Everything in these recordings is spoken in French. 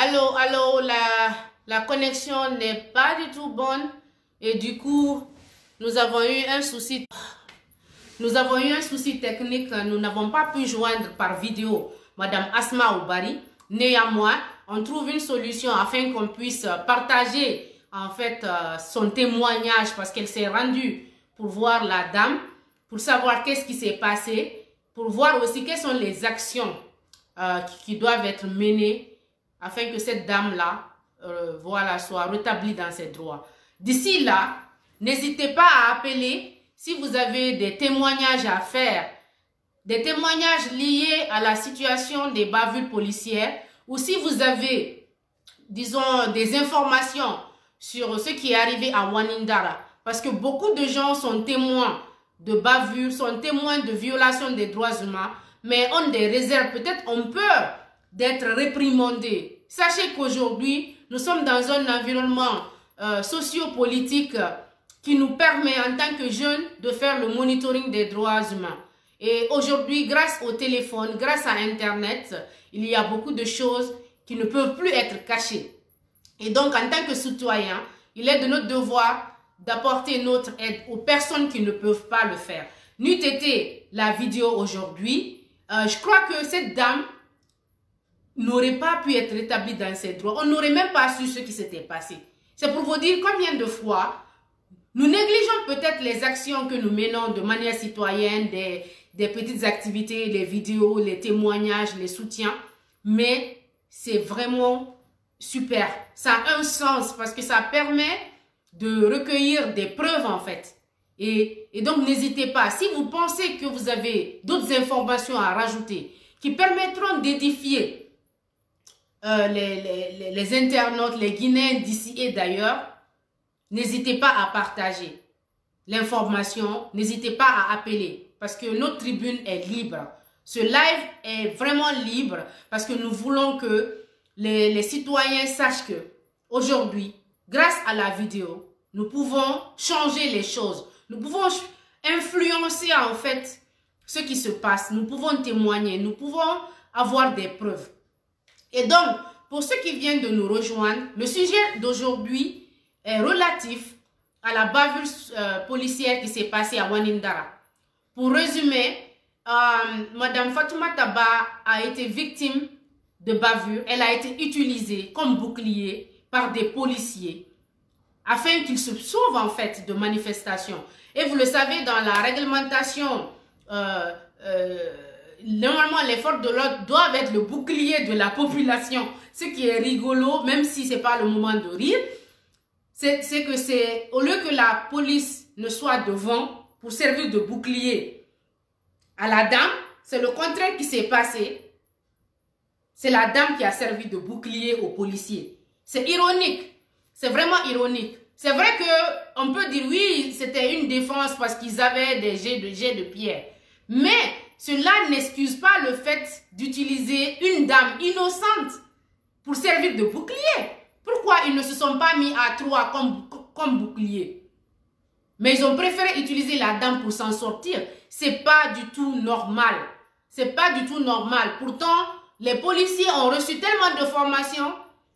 Allô, la connexion n'est pas du tout bonne et du coup, nous avons eu un souci. Nous avons eu un souci technique, nous n'avons pas pu joindre par vidéo Madame Asma Oubari. Néanmoins, on trouve une solution afin qu'on puisse partager en fait son témoignage parce qu'elle s'est rendue pour voir la dame, pour savoir qu'est-ce qui s'est passé, pour voir aussi quelles sont les actions qui doivent être menées afin que cette dame-là voilà, soit rétablie dans ses droits. D'ici là, n'hésitez pas à appeler si vous avez des témoignages à faire, des témoignages liés à la situation des bavures policières, ou si vous avez, disons, des informations sur ce qui est arrivé à Wanindara, parce que beaucoup de gens sont témoins de bavures, sont témoins de violations des droits humains, mais ont des réserves, peut-être ont peur d'être réprimandés. Sachez qu'aujourd'hui, nous sommes dans un environnement sociopolitique qui nous permet en tant que jeunes de faire le monitoring des droits humains. Et aujourd'hui, grâce au téléphone, grâce à Internet, il y a beaucoup de choses qui ne peuvent plus être cachées. Et donc, en tant que citoyen, il est de notre devoir d'apporter notre aide aux personnes qui ne peuvent pas le faire. N'eût été la vidéo aujourd'hui, je crois que cette dame n'aurait pas pu être rétablie dans ses droits. On n'aurait même pas su ce qui s'était passé. C'est pour vous dire combien de fois nous négligeons peut-être les actions que nous menons de manière citoyenne, des petites activités, les vidéos, les témoignages, les soutiens. Mais c'est vraiment super. Ça a un sens parce que ça permet de recueillir des preuves en fait. Et donc n'hésitez pas. Si vous pensez que vous avez d'autres informations à rajouter qui permettront d'édifier les internautes, les Guinéens d'ici et d'ailleurs, n'hésitez pas à partager l'information, n'hésitez pas à appeler parce que notre tribune est libre. Ce live est vraiment libre parce que nous voulons que les citoyens sachent que aujourd'hui, grâce à la vidéo, nous pouvons changer les choses. Nous pouvons influencer en fait ce qui se passe. Nous pouvons témoigner, nous pouvons avoir des preuves. Et donc, pour ceux qui viennent de nous rejoindre, le sujet d'aujourd'hui est relatif à la bavure policière qui s'est passée à Wanindara. Pour résumer, Madame Fatoumata Taba a été victime de bavure. Elle a été utilisée comme bouclier par des policiers afin qu'ils se sauvent en fait de manifestations. Et vous le savez, dans la réglementation, normalement les forces de l'ordre doivent être le bouclier de la population. Ce qui est rigolo, même si ce n'est pas le moment de rire, c'est que c'est au lieu que la police ne soit devant pour servir de bouclier à la dame, c'est le contraire qui s'est passé. C'est la dame qui a servi de bouclier aux policiers. C'est ironique. C'est vraiment ironique. C'est vrai qu'on peut dire oui, c'était une défense parce qu'ils avaient des jets de pierre. Mais cela n'excuse pas le fait d'utiliser une dame innocente pour servir de bouclier. Pourquoi ils ne se sont pas mis à trois comme bouclier? Mais ils ont préféré utiliser la dame pour s'en sortir. C'est pas du tout normal. C'est pas du tout normal. Pourtant, les policiers ont reçu tellement de formations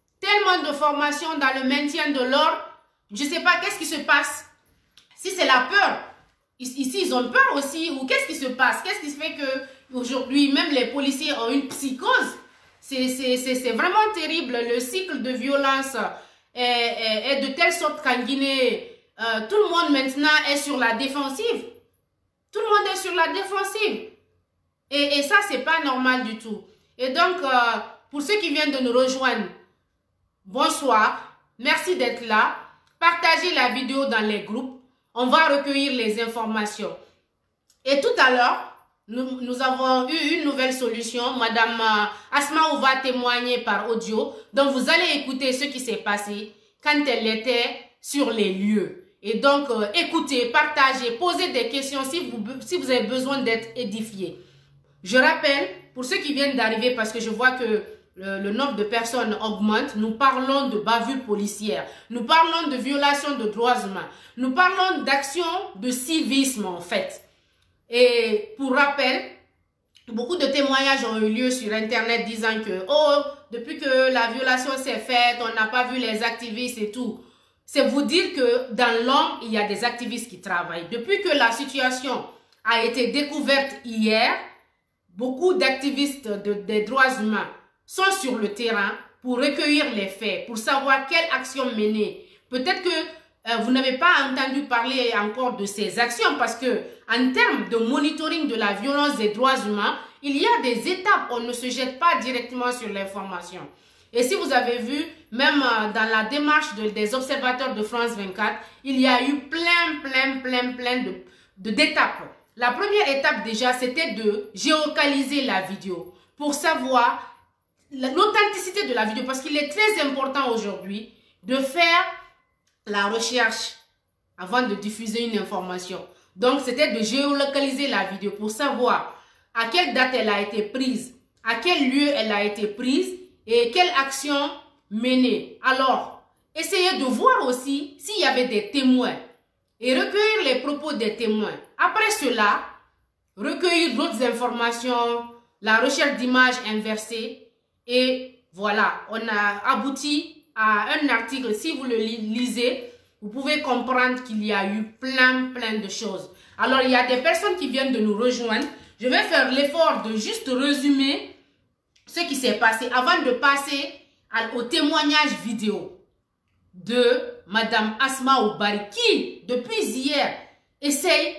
dans le maintien de l'ordre. Je ne sais pas qu'est-ce qui se passe. Si c'est la peur, ici ils ont peur aussi. Ou qu'est-ce qui se passe? Qu'est-ce qui se fait qu'aujourd'hui, même les policiers ont une psychose? C'est vraiment terrible. Le cycle de violence est de telle sorte qu'en Guinée, tout le monde maintenant est sur la défensive. Tout le monde est sur la défensive. Et ça, c'est pas normal du tout. Et donc, pour ceux qui viennent de nous rejoindre, bonsoir. Merci d'être là. Partagez la vidéo dans les groupes. On va recueillir les informations. Et tout à l'heure, nous avons eu une nouvelle solution. Madame Asma va témoigner par audio. Donc, vous allez écouter ce qui s'est passé quand elle était sur les lieux. Et donc, écoutez, partagez, posez des questions si vous avez besoin d'être édifié. Je rappelle, pour ceux qui viennent d'arriver, parce que je vois que le nombre de personnes augmente, nous parlons de bavure policière, nous parlons de violation de droits humains, nous parlons d'action de civisme en fait. Et pour rappel, beaucoup de témoignages ont eu lieu sur Internet disant que, oh, depuis que la violation s'est faite, on n'a pas vu les activistes et tout. C'est vous dire que dans l'ombre, il y a des activistes qui travaillent. Depuis que la situation a été découverte hier, beaucoup d'activistes des droits humains sont sur le terrain pour recueillir les faits, pour savoir quelle action mener. Peut-être que vous n'avez pas entendu parler encore de ces actions parce que en termes de monitoring de la violence des droits humains, il y a des étapes, on ne se jette pas directement sur l'information. Et si vous avez vu, même dans la démarche des observateurs de France 24, il y a eu plein d'étapes. La première étape déjà, c'était de géolocaliser la vidéo pour savoir l'authenticité de la vidéo. Parce qu'il est très important aujourd'hui de faire la recherche avant de diffuser une information. Donc, c'était de géolocaliser la vidéo pour savoir à quelle date elle a été prise, à quel lieu elle a été prise et quelle action mener. Alors, essayez de voir aussi s'il y avait des témoins et recueillir les propos des témoins. Après cela, recueillir d'autres informations, la recherche d'images inversées et voilà, on a abouti à un article. Si vous le lisez, vous pouvez comprendre qu'il y a eu plein de choses. Alors, il y a des personnes qui viennent de nous rejoindre. Je vais faire l'effort de juste résumer ce qui s'est passé avant de passer au témoignage vidéo de Madame Asma Oubari qui, depuis hier, essaye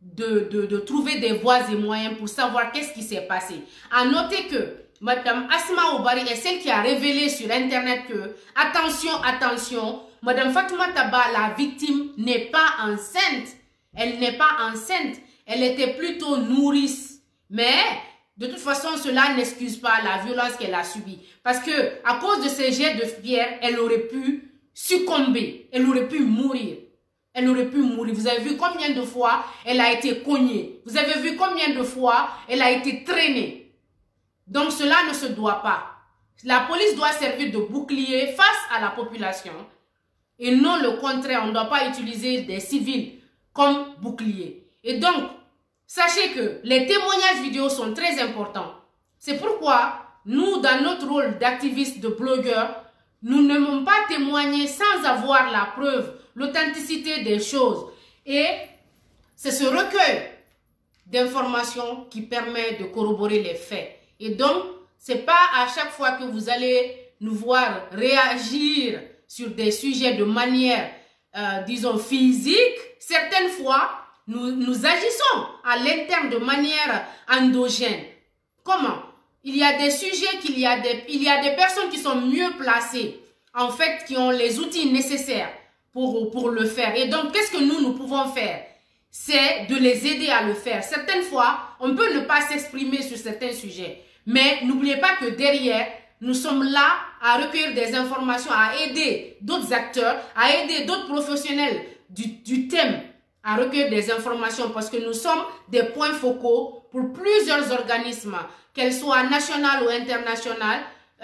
de trouver des voies et moyens pour savoir qu'est-ce qui s'est passé. À noter que Madame Asma Oubari est celle qui a révélé sur Internet que, attention, Madame Fatouma Taba, la victime, n'est pas enceinte. Elle n'est pas enceinte. Elle était plutôt nourrice. Mais, de toute façon, cela n'excuse pas la violence qu'elle a subie. Parce que, à cause de ces jets de pierre, elle aurait pu succomber. Elle aurait pu mourir. Elle aurait pu mourir. Vous avez vu combien de fois elle a été cognée. Vous avez vu combien de fois elle a été traînée. Donc, cela ne se doit pas. La police doit servir de bouclier face à la population. Et non le contraire. On ne doit pas utiliser des civils comme bouclier. Et donc, sachez que les témoignages vidéo sont très importants. C'est pourquoi nous, dans notre rôle d'activistes, de blogueurs, nous n'aimons pas témoigner sans avoir la preuve, l'authenticité des choses. Et c'est ce recueil d'informations qui permet de corroborer les faits. Et donc, ce n'est pas à chaque fois que vous allez nous voir réagir sur des sujets de manière, disons, physique. Certaines fois, nous agissons à l'interne de manière endogène. Comment? Il y a des sujets il y a des personnes qui sont mieux placées, en fait, qui ont les outils nécessaires pour le faire. Et donc, qu'est-ce que nous pouvons faire? C'est de les aider à le faire. Certaines fois, on peut ne pas s'exprimer sur certains sujets. Mais n'oubliez pas que derrière, nous sommes là à recueillir des informations, à aider d'autres acteurs, à aider d'autres professionnels du thème, à recueillir des informations parce que nous sommes des points focaux pour plusieurs organismes, qu'elles soient nationales ou internationales.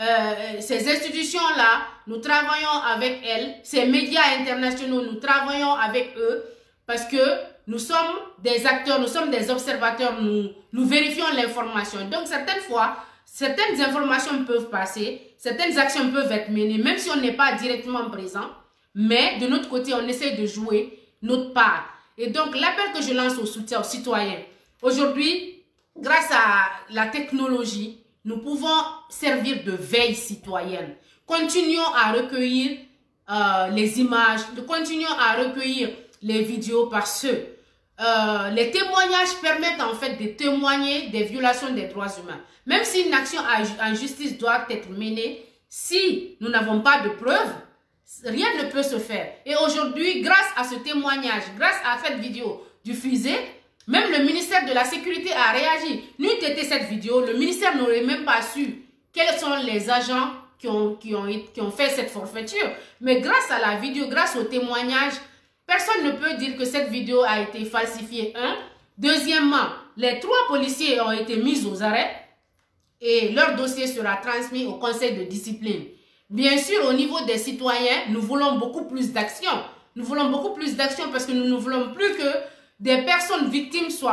Ces institutions-là, nous travaillons avec elles. Ces médias internationaux, nous travaillons avec eux parce que nous sommes des acteurs, nous sommes des observateurs, nous vérifions l'information. Donc, certaines fois, certaines informations peuvent passer, certaines actions peuvent être menées, même si on n'est pas directement présent. Mais de notre côté, on essaie de jouer notre part. Et donc, l'appel que je lance aux citoyens, aujourd'hui, grâce à la technologie, nous pouvons servir de veille citoyenne. Continuons à recueillir les images, continuons à recueillir les vidéos parce que les témoignages permettent en fait de témoigner des violations des droits humains. Même si une action en justice doit être menée, si nous n'avons pas de preuves, rien ne peut se faire. Et aujourd'hui, grâce à ce témoignage, grâce à cette vidéo diffusée, même le ministère de la Sécurité a réagi. N'eût été cette vidéo, le ministère n'aurait même pas su quels sont les agents qui ont fait cette forfaiture. Mais grâce à la vidéo, grâce au témoignage, personne ne peut dire que cette vidéo a été falsifiée. Deuxièmement, les 3 policiers ont été mis aux arrêts et leur dossier sera transmis au conseil de discipline. Bien sûr, au niveau des citoyens, nous voulons beaucoup plus d'action. Nous voulons beaucoup plus d'action parce que nous ne voulons plus que des personnes victimes soient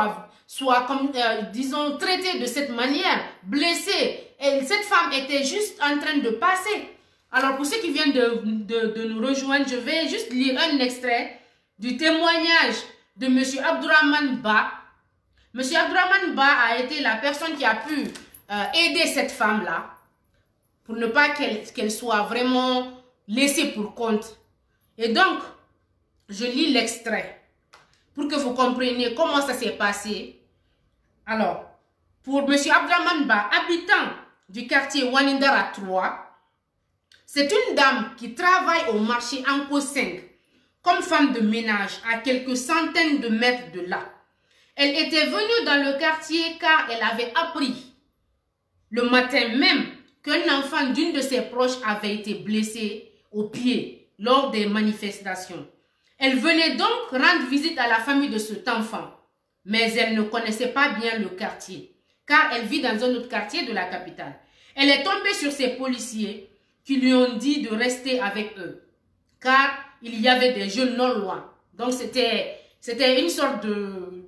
soit, comme, disons, traitée de cette manière, blessée. Et cette femme était juste en train de passer. Alors, pour ceux qui viennent de nous rejoindre, je vais juste lire un extrait du témoignage de M. Abdourahmane Ba. M. Abdourahmane Ba a été la personne qui a pu aider cette femme-là pour ne pas qu'elle soit vraiment laissée pour compte. Et donc, je lis l'extrait pour que vous compreniez comment ça s'est passé. Alors, pour M. Abdourahmane Ba, habitant du quartier Wanindara 3, c'est une dame qui travaille au marché Anko 5 comme femme de ménage à quelques centaines de mètres de là. Elle était venue dans le quartier car elle avait appris le matin même qu'un enfant d'une de ses proches avait été blessé au pied lors des manifestations. Elle venait donc rendre visite à la famille de cet enfant, mais elle ne connaissait pas bien le quartier car elle vit dans un autre quartier de la capitale. Elle est tombée sur ces policiers qui lui ont dit de rester avec eux car il y avait des jeunes non loin. Donc c'était une sorte de...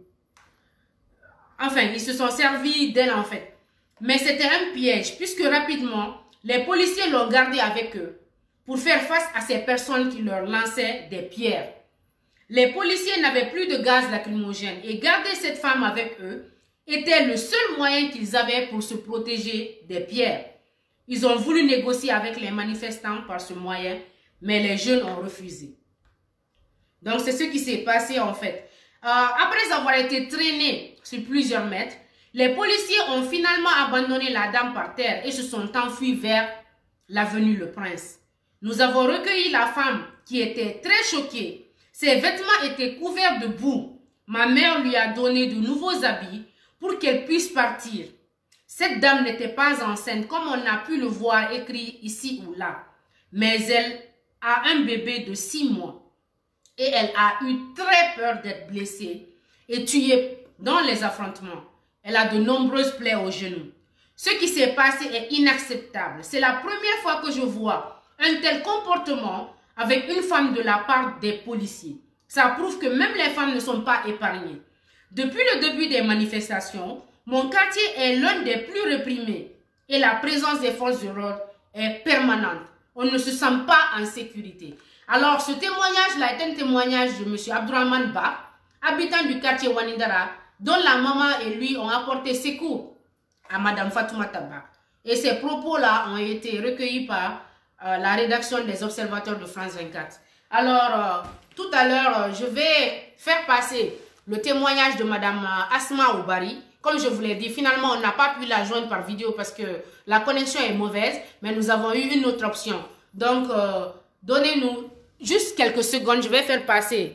Enfin, ils se sont servis d'elle en fait. Mais c'était un piège puisque rapidement, les policiers l'ont gardée avec eux pour faire face à ces personnes qui leur lançaient des pierres. Les policiers n'avaient plus de gaz lacrymogène et garder cette femme avec eux était le seul moyen qu'ils avaient pour se protéger des pierres. Ils ont voulu négocier avec les manifestants par ce moyen, mais les jeunes ont refusé. Donc c'est ce qui s'est passé en fait. Après avoir été traînés sur plusieurs mètres, les policiers ont finalement abandonné la dame par terre et se sont enfuis vers l'avenue Le Prince. Nous avons recueilli la femme qui était très choquée. Ses vêtements étaient couverts de boue. Ma mère lui a donné de nouveaux habits pour qu'elle puisse partir. Cette dame n'était pas enceinte comme on a pu le voir écrit ici ou là. Mais elle a un bébé de 6 mois. Et elle a eu très peur d'être blessée et tuée dans les affrontements. Elle a de nombreuses plaies aux genoux. Ce qui s'est passé est inacceptable. C'est la première fois que je vois un tel comportement avec une femme de la part des policiers. Ça prouve que même les femmes ne sont pas épargnées. Depuis le début des manifestations, mon quartier est l'un des plus réprimés et la présence des forces de l'ordre est permanente. On ne se sent pas en sécurité. Alors, ce témoignage-là est un témoignage de M. Abdourahmane Ba, habitant du quartier Wanindara, dont la maman et lui ont apporté secours à Mme Fatoumata Ba. Et ces propos-là ont été recueillis par la rédaction des Observateurs de France 24. Alors, tout à l'heure, je vais faire passer le témoignage de Mme Asma Oubari. Comme je vous l'ai dit, finalement, on n'a pas pu la joindre par vidéo parce que la connexion est mauvaise, mais nous avons eu une autre option. Donc, donnez-nous juste quelques secondes, je vais faire passer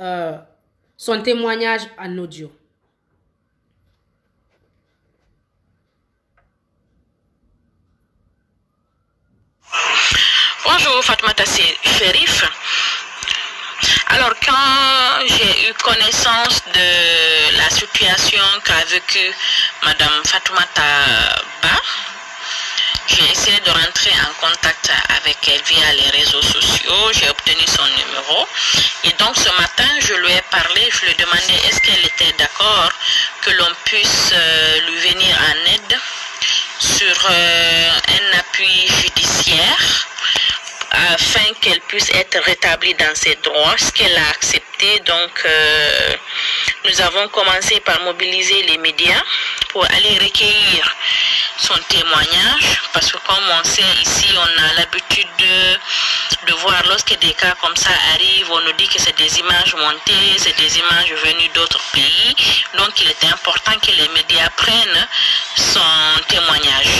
son témoignage en audio. Bonjour Fatoumata Chérif. Alors quand j'ai eu connaissance de la situation qu'a vécue Madame Fatoumata Ba, j'ai essayé de rentrer en contact avec elle via les réseaux sociaux, j'ai obtenu son numéro et donc ce matin je lui ai parlé, je lui ai demandé est-ce qu'elle était d'accord que l'on puisse lui venir en aide sur un appui judiciaire afin qu'elle puisse être rétablie dans ses droits, ce qu'elle a accepté. Donc nous avons commencé par mobiliser les médias pour aller recueillir son témoignage, parce que comme on sait ici, on a l'habitude de voir lorsque des cas comme ça arrivent, on nous dit que c'est des images montées, c'est des images venues d'autres pays, donc il était important que les médias prennent son témoignage.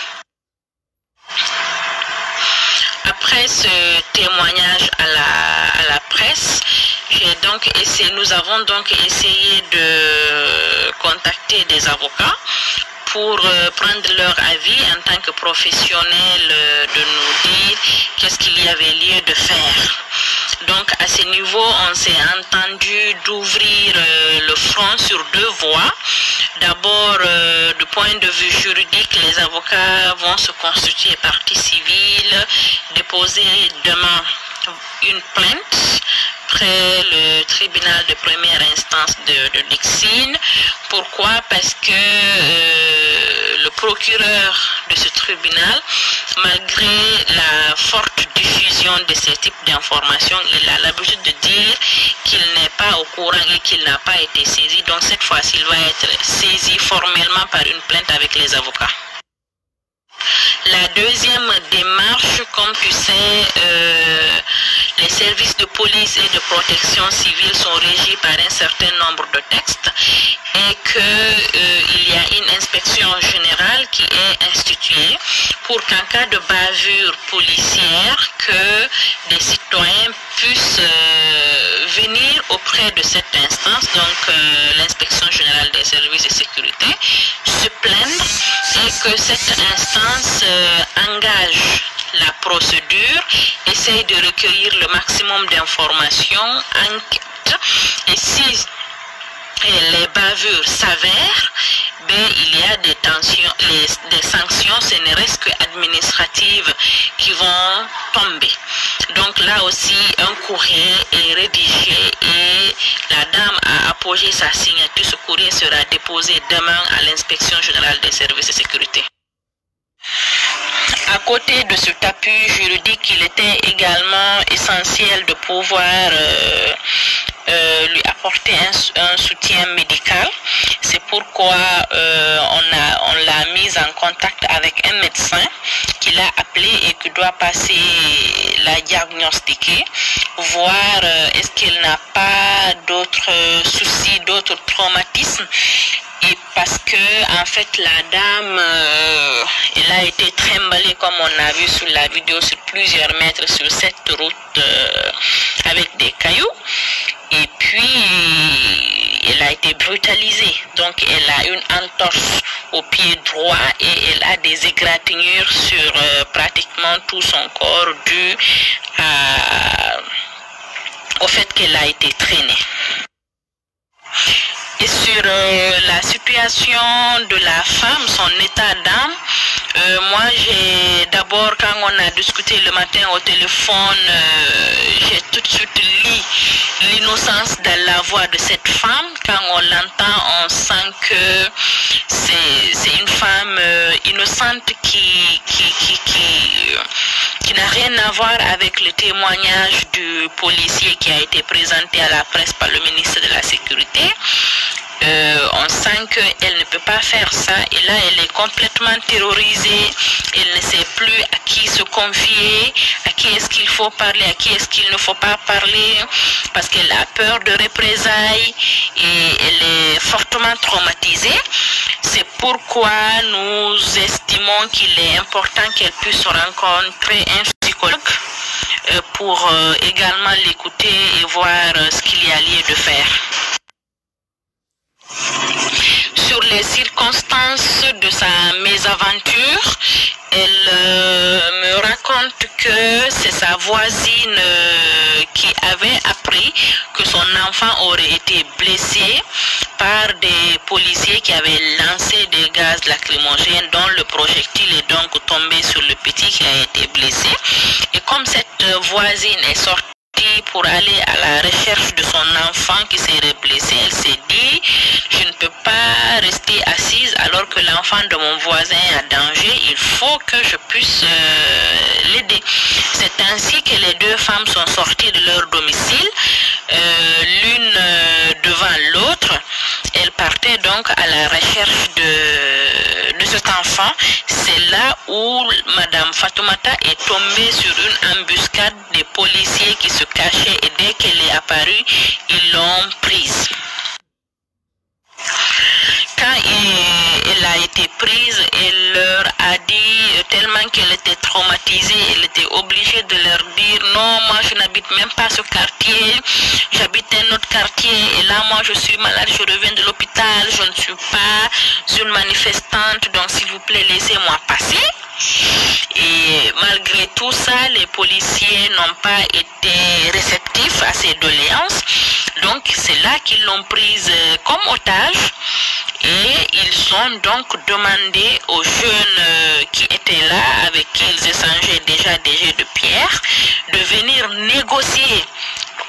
Après ce témoignage à la presse, nous avons donc essayé de contacter des avocats pour prendre leur avis en tant que professionnels, de nous dire qu'est-ce qu'il y avait lieu de faire. Donc à ce niveau, on s'est entendu d'ouvrir le front sur 2 voies. D'abord, du point de vue juridique, les avocats vont se constituer partie civile, déposer demain une plainte après le tribunal de première instance de Dixine. Pourquoi? Parce que le procureur de ce tribunal, malgré la forte diffusion de ce type d'informations, il a l'habitude de dire qu'il n'est pas au courant et qu'il n'a pas été saisi. Donc cette fois-ci, il va être saisi formellement par une plainte avec les avocats. La deuxième démarche, comme tu sais, les services de police et de protection civile sont régis par un certain nombre de textes et qu'il y a une inspection générale qui est instituée pour qu'en cas de bavure policière, que des citoyens puissent venir auprès de cette instance, donc l'inspection générale des services de sécurité, se plaindre et que cette instance engage la procédure, essaye de recueillir le maximum d'informations, enquête, et si les bavures s'avèrent, il y a des sanctions, ce ne reste qu'administratives qui vont tomber. Donc là aussi, un courrier est rédigé et la dame a apposé sa signature. Ce courrier sera déposé demain à l'inspection générale des services de sécurité. À côté de cet appui juridique, il était également essentiel de pouvoir lui apporter un soutien médical. C'est pourquoi on l'a mise en contact avec un médecin qui l'a appelé et qui doit passer la diagnostiquer, voir est-ce qu'elle n'a pas d'autres soucis, d'autres traumatismes. Et parce que en fait la dame elle a été trimballée, comme on a vu sur la vidéo, sur plusieurs mètres sur cette route avec des cailloux, et puis elle a été brutalisée. Donc elle a une entorse au pied droit et elle a des égratignures sur pratiquement tout son corps dû au fait qu'elle a été traînée. Et sur la situation de la femme, son état d'âme, moi j'ai d'abord, quand on a discuté le matin au téléphone, j'ai tout de suite lu l'innocence de la voix de cette femme. Quand on l'entend, on sent que c'est une femme innocente qui n'a rien à voir avec le témoignage du policier qui a été présenté à la presse par le ministre de la Sécurité. On sent qu'elle ne peut pas faire ça et là elle est complètement terrorisée, elle ne sait plus à qui se confier, à qui est-ce qu'il faut parler, à qui est-ce qu'il ne faut pas parler, parce qu'elle a peur de représailles et elle est fortement traumatisée. C'est pourquoi nous estimons qu'il est important qu'elle puisse rencontrer un psychologue pour également l'écouter et voir ce qu'il y a lieu de faire. Sur les circonstances de sa mésaventure, elle me raconte que c'est sa voisine qui avait appris que son enfant aurait été blessé par des policiers qui avaient lancé des gaz lacrymogènes dont le projectile est donc tombé sur le petit qui a été blessé. Et comme cette voisine est sortie pour aller à la recherche de son enfant qui serait blessé, elle s'est dit: je ne peux pas rester assise alors que l'enfant de mon voisin est en danger, il faut que je puisse l'aider. C'est ainsi que les deux femmes sont sorties de leur domicile, l'une devant l'autre. Elles partaient donc à la recherche de cet enfant. C'est là où Madame Fatoumata est tombée sur une embuscade des policiers qui se cachaient et dès qu'elle est apparue, ils l'ont prise. Quand elle a été prise, elle leur a dit, tellement qu'elle était traumatisée, elle était obligée de leur dire: non, moi je n'habite même pas ce quartier, j'habite un autre quartier et là moi je suis malade, je reviens de l'hôpital, je ne suis pas une manifestante, donc s'il vous plaît laissez-moi passer. Et malgré tout ça, les policiers n'ont pas été réceptifs à ces doléances. Donc c'est là qu'ils l'ont prise comme otage et ils ont donc demandé aux jeunes qui étaient là, avec qui ils échangeaient déjà des jets de pierre, de venir négocier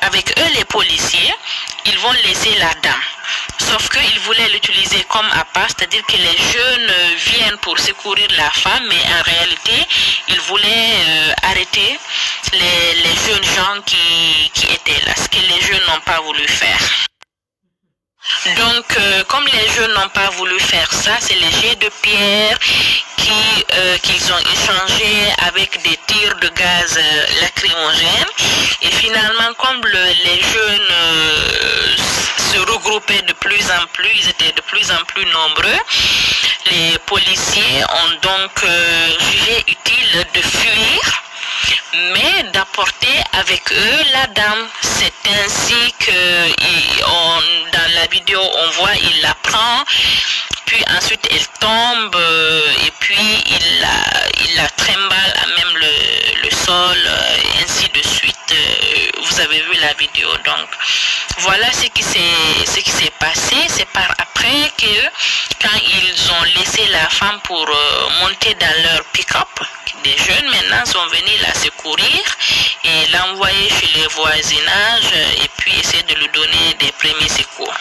avec eux les policiers, ils vont laisser la dame. Sauf qu'ils voulaient l'utiliser comme appât, c'est-à-dire que les jeunes viennent pour secourir la femme, mais en réalité, ils voulaient arrêter les jeunes gens qui étaient là, ce que les jeunes n'ont pas voulu faire. Donc, comme les jeunes n'ont pas voulu faire ça, c'est les jets de pierre qu'ils ont échangé avec des tirs de gaz lacrymogène. Et finalement, comme les jeunes se regroupaient de plus en plus, ils étaient de plus en plus nombreux, les policiers ont donc jugé utile de fuir, mais d'apporter avec eux la dame. C'est ainsi que dans la vidéo on voit il la prend, puis ensuite elle tombe et puis il la trimballe à même le sol, et ainsi de suite. Vous avez vu la vidéo. Donc voilà ce qui s'est passé. C'est par après que quand ils ont laissé la femme pour monter dans leur pick-up, des jeunes maintenant sont venus la secourir et l'envoyer chez les voisinages et puis essayer de lui donner des premiers secours.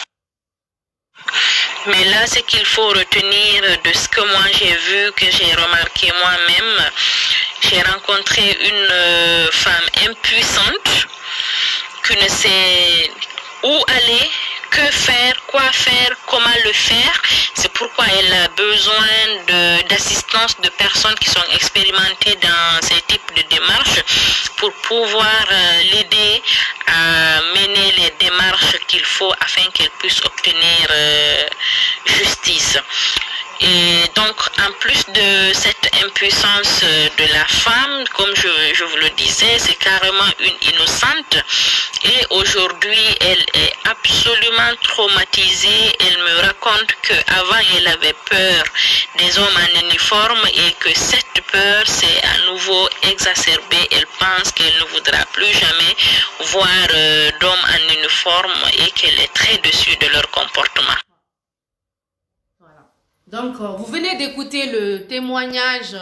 Mais là, ce qu'il faut retenir de ce que moi j'ai vu, que j'ai remarqué moi-même, j'ai rencontré une femme impuissante qui ne sait où aller, que faire, quoi faire, comment le faire. C'est pourquoi elle a besoin d'assistance de personnes qui sont expérimentées dans ces types de démarches pour pouvoir l'aider à mener les démarches qu'il faut afin qu'elle puisse obtenir justice. Et donc, en plus de cette impuissance de la femme, comme je vous le disais, c'est carrément une innocente. Et aujourd'hui, elle est absolument traumatisée. Elle me raconte qu'avant, elle avait peur des hommes en uniforme et que cette peur s'est à nouveau exacerbée. Elle pense qu'elle ne voudra plus jamais voir d'hommes en uniforme et qu'elle est très déçue de leur comportement. Donc, vous venez d'écouter le témoignage.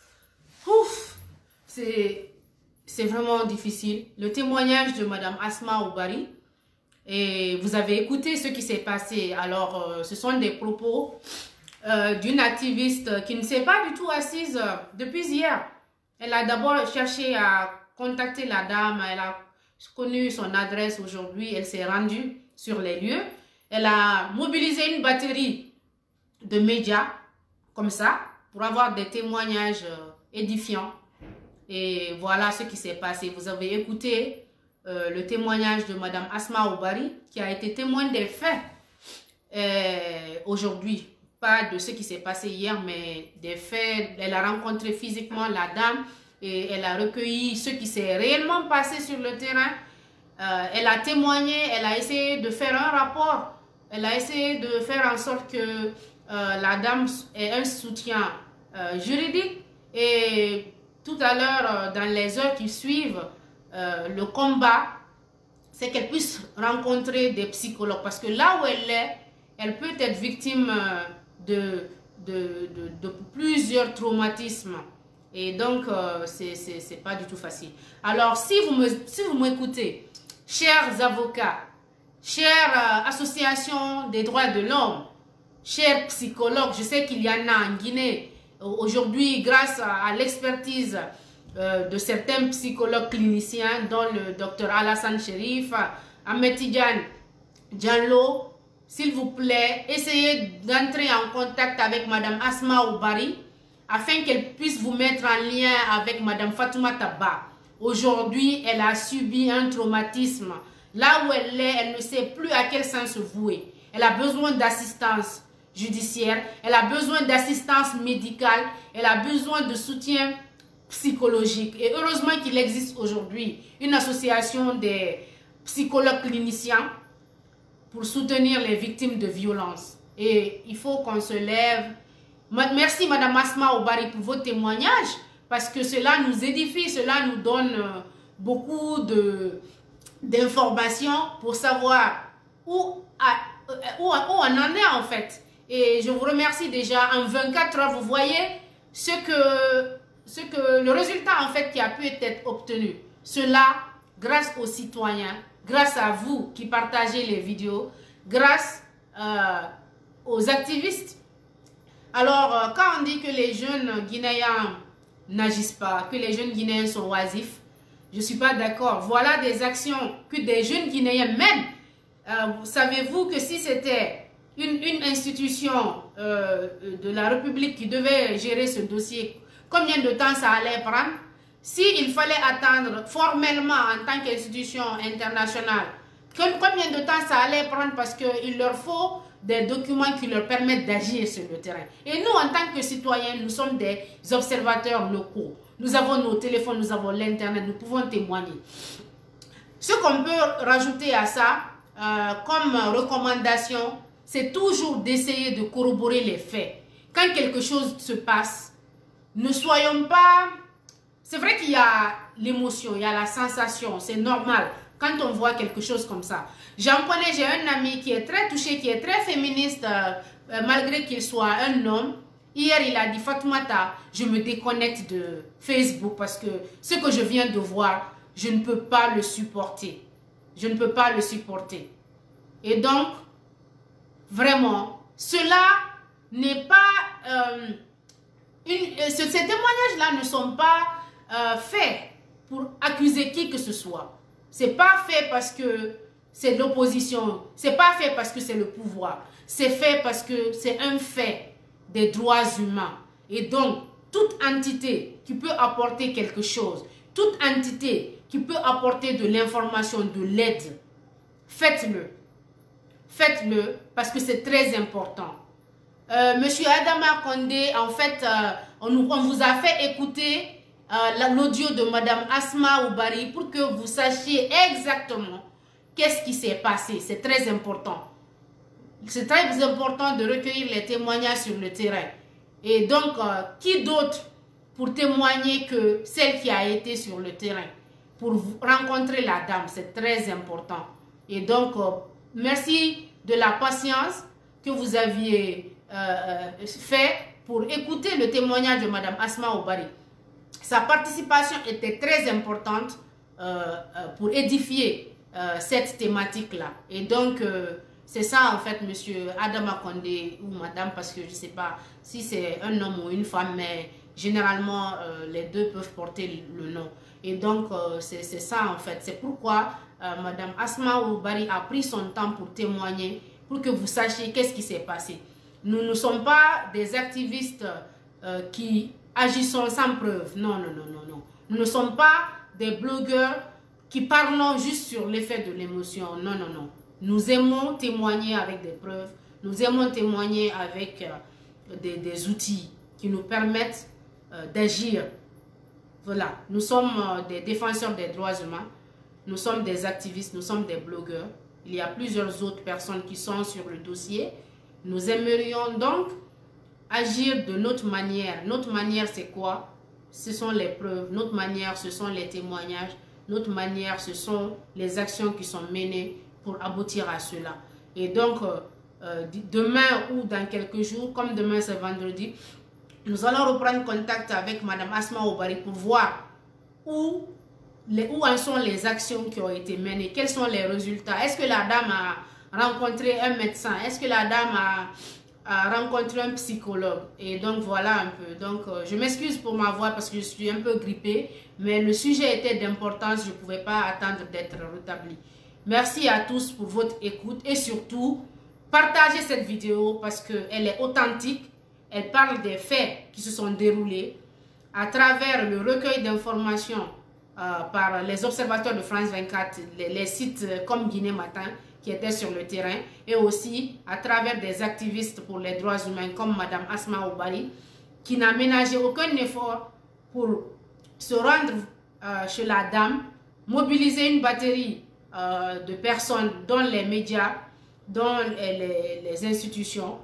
C'est vraiment difficile. Le témoignage de Madame Asma Oubari. Et vous avez écouté ce qui s'est passé. Alors, ce sont des propos d'une activiste qui ne s'est pas du tout assise depuis hier. Elle a d'abord cherché à contacter la dame. Elle a connu son adresse aujourd'hui. Elle s'est rendue sur les lieux. Elle a mobilisé une batterie de médias comme ça pour avoir des témoignages édifiants. Et voilà ce qui s'est passé. Vous avez écouté le témoignage de Madame Asma Oubari qui a été témoin des faits aujourd'hui. Pas de ce qui s'est passé hier, mais des faits. Elle a rencontré physiquement la dame et elle a recueilli ce qui s'est réellement passé sur le terrain. Elle a témoigné, elle a essayé de faire un rapport. Elle a essayé de faire en sorte que la dame ait un soutien juridique. Et tout à l'heure, dans les heures qui suivent, le combat, c'est qu'elle puisse rencontrer des psychologues. Parce que là où elle est, elle peut être victime de plusieurs traumatismes. Et donc, c'est pas du tout facile. Alors, si vous m'écoutez, chers avocats, chères associations des droits de l'homme, chers psychologues, je sais qu'il y en a en Guinée. Aujourd'hui, grâce à l'expertise de certains psychologues cliniciens, dont le docteur Alassane Chérif, Ahmed Tidiane Diallo, s'il vous plaît, essayez d'entrer en contact avec Madame Asma Oubari afin qu'elle puisse vous mettre en lien avec Madame Fatoumata Ba. Aujourd'hui, elle a subi un traumatisme. Là où elle est, elle ne sait plus à quel sens se vouer. Elle a besoin d'assistance judiciaire, elle a besoin d'assistance médicale, elle a besoin de soutien psychologique. Et heureusement qu'il existe aujourd'hui une association des psychologues cliniciens pour soutenir les victimes de violences. Et il faut qu'on se lève. Merci Madame Asma Oubari pour vos témoignages, parce que cela nous édifie, cela nous donne beaucoup d'informations pour savoir où on en est en fait. Et je vous remercie déjà. En 24 heures, vous voyez le résultat en fait qui a pu être obtenu. Cela grâce aux citoyens, grâce à vous qui partagez les vidéos, grâce aux activistes. Alors, quand on dit que les jeunes Guinéens n'agissent pas, que les jeunes Guinéens sont oisifs, je ne suis pas d'accord. Voilà des actions que des jeunes Guinéens, même, savez-vous que si c'était une institution de la République qui devait gérer ce dossier, combien de temps ça allait prendre? S'il fallait attendre formellement en tant qu'institution internationale, combien de temps ça allait prendre? Parce qu'il leur faut des documents qui leur permettent d'agir sur le terrain. Et nous, en tant que citoyens, nous sommes des observateurs locaux. Nous avons nos téléphones, nous avons l'Internet, nous pouvons témoigner. Ce qu'on peut rajouter à ça, comme recommandation, c'est toujours d'essayer de corroborer les faits. Quand quelque chose se passe, ne soyons pas... C'est vrai qu'il y a l'émotion, il y a la sensation, c'est normal quand on voit quelque chose comme ça. J'en connais, j'ai un ami qui est très touché, qui est très féministe, malgré qu'il soit un homme. Hier, il a dit, Fatoumata, je me déconnecte de Facebook parce que ce que je viens de voir, je ne peux pas le supporter. Je ne peux pas le supporter. Et donc, vraiment, cela n'est pas... ces témoignages-là ne sont pas faits pour accuser qui que ce soit. C'est pas fait parce que c'est l'opposition. C'est pas fait parce que c'est le pouvoir. C'est fait parce que c'est un fait des droits humains. Et donc, toute entité qui peut apporter quelque chose, toute entité qui peut apporter de l'information, de l'aide, faites-le. Faites-le parce que c'est très important. Monsieur Adama Condé, en fait, on vous a fait écouter l'audio de Madame Asma Oubari pour que vous sachiez exactement qu'est-ce qui s'est passé. C'est très important. C'est très important de recueillir les témoignages sur le terrain. Et donc, qui d'autre pour témoigner que celle qui a été sur le terrain, pour rencontrer la dame, c'est très important. Et donc, merci de la patience que vous aviez fait pour écouter le témoignage de Madame Asma Oubari. Sa participation était très importante pour édifier cette thématique-là. Et donc, c'est ça en fait, monsieur Adama Condé ou madame, parce que je ne sais pas si c'est un homme ou une femme, mais généralement, les deux peuvent porter le nom. Et donc, c'est ça en fait. C'est pourquoi madame Asma Oubari a pris son temps pour témoigner, pour que vous sachiez qu'est-ce qui s'est passé. Nous ne sommes pas des activistes qui agissons sans preuve. Non, non, non, non, non. Nous ne sommes pas des blogueurs qui parlons juste sur l'effet de l'émotion. Non, non, non. Nous aimons témoigner avec des preuves. Nous aimons témoigner avec des outils qui nous permettent d'agir. Voilà. Nous sommes des défenseurs des droits humains. Nous sommes des activistes. Nous sommes des blogueurs. Il y a plusieurs autres personnes qui sont sur le dossier. Nous aimerions donc agir de notre manière. Notre manière, c'est quoi? Ce sont les preuves. Notre manière, ce sont les témoignages. Notre manière, ce sont les actions qui sont menées pour aboutir à cela. Et donc, demain ou dans quelques jours, comme demain c'est vendredi, nous allons reprendre contact avec Madame Asma Oubari pour voir où en sont les actions qui ont été menées, quels sont les résultats. Est-ce que la dame a rencontré un médecin? Est-ce que la dame a rencontré un psychologue? Et donc voilà un peu. Donc je m'excuse pour ma voix parce que je suis un peu grippée, mais le sujet était d'importance, je ne pouvais pas attendre d'être rétabli. Merci à tous pour votre écoute et surtout partagez cette vidéo parce qu'elle est authentique. Elle parle des faits qui se sont déroulés à travers le recueil d'informations par les observateurs de France 24, les sites comme Guinée Matin qui étaient sur le terrain, et aussi à travers des activistes pour les droits humains comme Madame Asma Oubari qui n'a ménagé aucun effort pour se rendre chez la dame, mobiliser une batterie de personnes dont les médias, dont les institutions.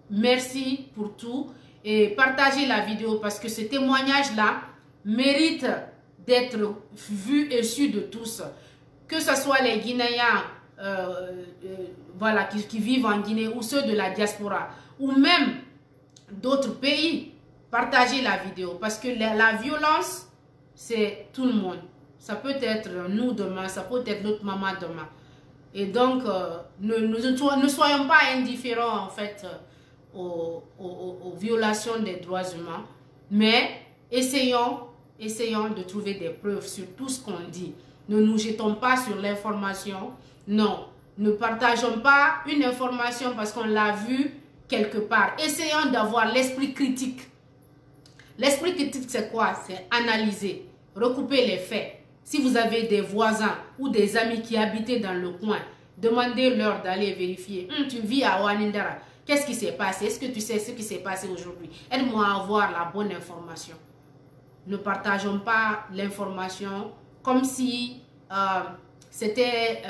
Merci pour tout et partagez la vidéo parce que ce témoignage-là mérite d'être vu et su de tous. Que ce soit les Guinéens voilà, qui vivent en Guinée ou ceux de la diaspora ou même d'autres pays, partagez la vidéo parce que la violence, c'est tout le monde. Ça peut être nous demain, ça peut être notre maman demain. Et donc, ne soyons pas indifférents en fait aux violations des droits humains, mais essayons de trouver des preuves sur tout ce qu'on dit. Ne nous jetons pas sur l'information. Non, ne partageons pas une information parce qu'on l'a vue quelque part. Essayons d'avoir l'esprit critique. L'esprit critique, c'est quoi? C'est analyser, recouper les faits. Si vous avez des voisins ou des amis qui habitaient dans le coin, demandez-leur d'aller vérifier. Tu vis à Wanindara. Qu'est-ce qui s'est passé? Est-ce que tu sais ce qui s'est passé aujourd'hui? Aide-moi à avoir la bonne information. Ne partageons pas l'information comme si c'était...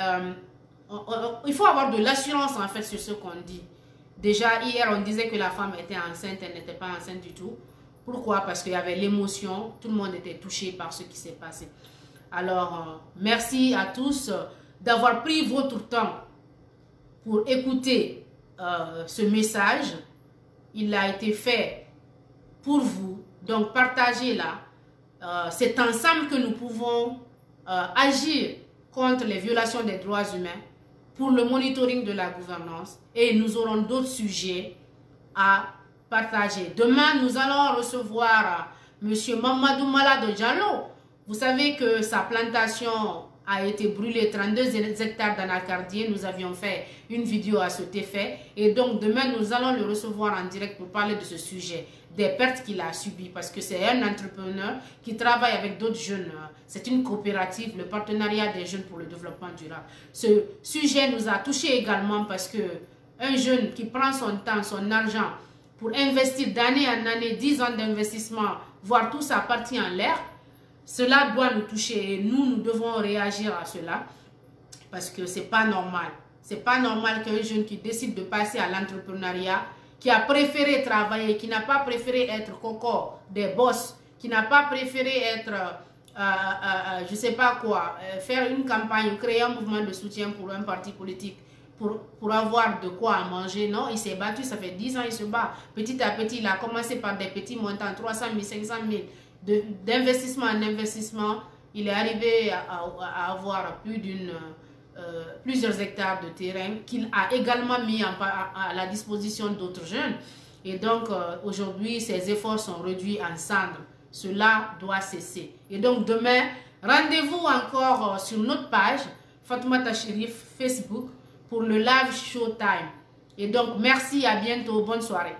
il faut avoir de l'assurance en fait sur ce qu'on dit. Déjà, hier, on disait que la femme était enceinte, elle n'était pas enceinte du tout. Pourquoi? Parce qu'il y avait l'émotion, tout le monde était touché par ce qui s'est passé. Alors, merci à tous d'avoir pris votre temps pour écouter ce message. Il a été fait pour vous, donc partagez-la. C'est ensemble que nous pouvons agir contre les violations des droits humains pour le monitoring de la gouvernance et nous aurons d'autres sujets à partager. Demain, nous allons recevoir M. Mamadou Malado Diallo. Vous savez que sa plantation a été brûlée, 32 hectares d'anacardier. Nous avions fait une vidéo à cet effet. Et donc, demain, nous allons le recevoir en direct pour parler de ce sujet, des pertes qu'il a subies. Parce que c'est un entrepreneur qui travaille avec d'autres jeunes. C'est une coopérative, le partenariat des jeunes pour le développement durable. Ce sujet nous a touchés également parce que un jeune qui prend son temps, son argent pour investir d'année en année, 10 ans d'investissement, voir tout ça partir en l'air, cela doit nous toucher et nous devons réagir à cela parce que c'est pas normal. C'est pas normal qu'un jeune qui décide de passer à l'entrepreneuriat, qui a préféré travailler, qui n'a pas préféré être coco des boss, qui n'a pas préféré être, je sais pas quoi, faire une campagne, créer un mouvement de soutien pour un parti politique, pour avoir de quoi manger. Non, il s'est battu, ça fait 10 ans, il se bat. Petit à petit, il a commencé par des petits montants, 300 000, 500 000. D'investissement en investissement, il est arrivé à avoir plusieurs hectares de terrain qu'il a également mis à la disposition d'autres jeunes. Et donc, aujourd'hui, ses efforts sont réduits en cendres. Cela doit cesser. Et donc, demain, rendez-vous encore sur notre page, Fatoumata Chérif, Facebook, pour le live showtime. Et donc, merci, à bientôt, bonne soirée.